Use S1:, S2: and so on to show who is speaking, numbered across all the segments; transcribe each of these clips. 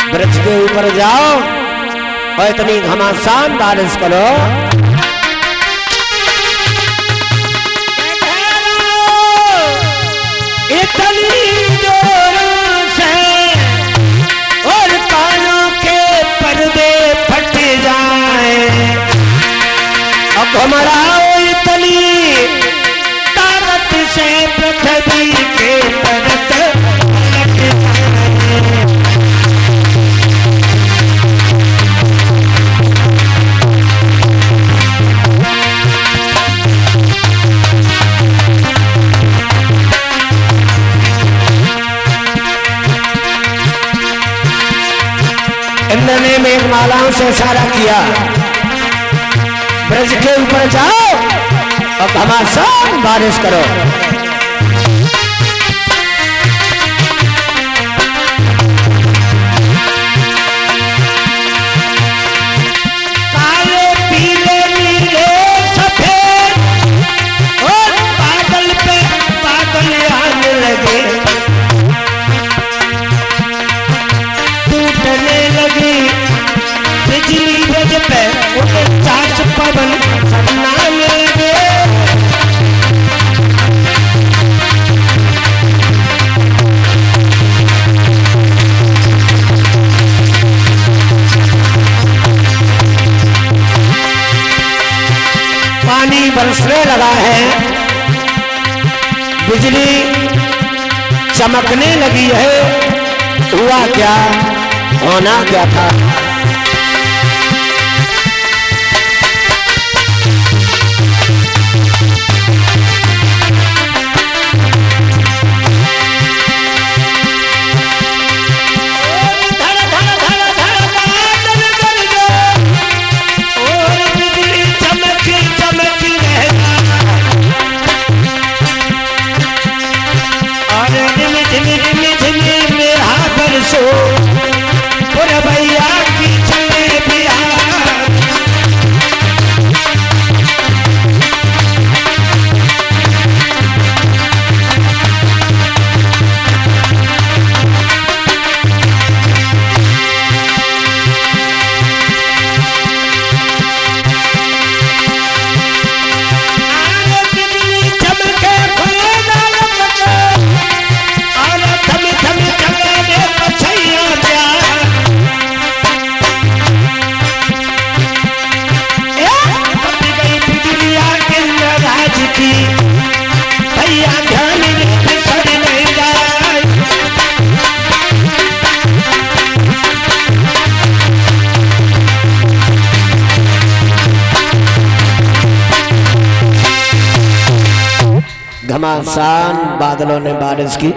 S1: ब्रज के ऊपर जाओ और इतनी घमासान बारिश करो। इतनी जोरों से और कानों के पर्दे फट जाए। अब घुमराओ इतनी ताकत से पृथ्वी के परत पलट जाए। इंद्र ने मेघमालाओं से इशारा किया, ब्रज के ऊपर जाओ और घमासान बारिश करो। काले पीले नीले सफेद और बादल पे बादल आने लगे, टूटने लगी बिजली ब्रज पे, चाच पवन सन्नाने लगे। पानी बरसने लगा है, बिजली चमकने लगी है। हुआ क्या, होना क्या था? घमासान बादलों ने बारिश की।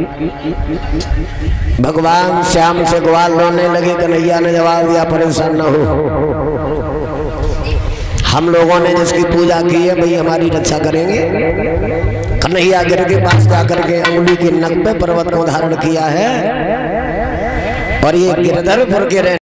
S1: भगवान श्याम से ग्वाल रोने लगे। कन्हैया ने जवाब दिया, परेशान न हो, हम लोगों ने जिसकी पूजा की है भाई हमारी रक्षा करेंगे। कन्हैया गिर के पास जाकर के अंगुली की नक पे पर्वत को धारण किया है और ये गिरधरपुर के